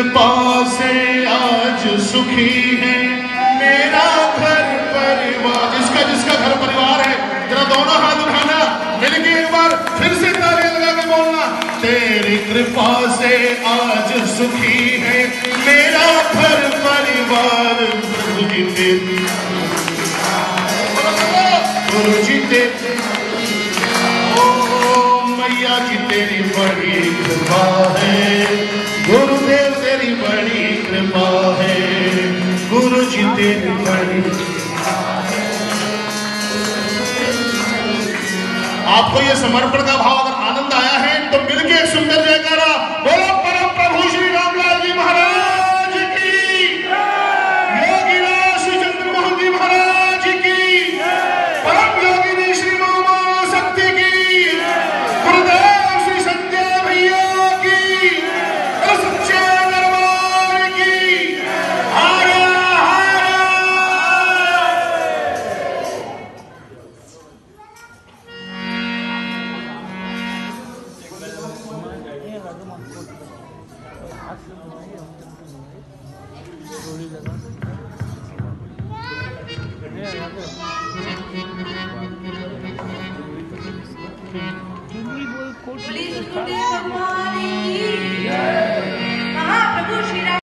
कृपा से आज सुखी है मेरा घर परिवार। जिसका जिसका घर परिवार है जरा दोनों हाथ उठाना, मिलके एक बार फिर से ताली लगा के बोलना, तेरी कृपा से आज सुखी है मेरा घर परिवार। प्रभु जी तेरी, गुरु जी तेरी, मैया जी तेरी बड़ी कृपा है, गुरुदेव तेरी बड़ी कृपा है, गुरु जी तेरी बड़ी। आपको ये समर्पण का भाव अगर आनंद आया है तो मिलके एक सुंदर जयकारा बोलो परम प्रभु श्री रामलाल जी महाराज की, योगीराज श्री चंद्रमोहन जी महाराज की, परम योगिनी श्री मामा शक्ति की, गुरुदेव श्री संध्या भैया की, सच्चे दरबार की। हारा हारा। थोड़ी जगह